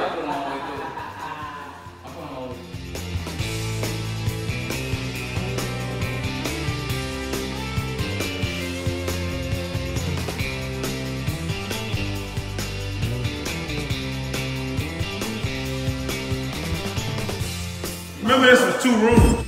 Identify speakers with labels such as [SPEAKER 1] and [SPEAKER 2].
[SPEAKER 1] That's what I always do. That's what I always do.
[SPEAKER 2] Remember, this was 2 rooms.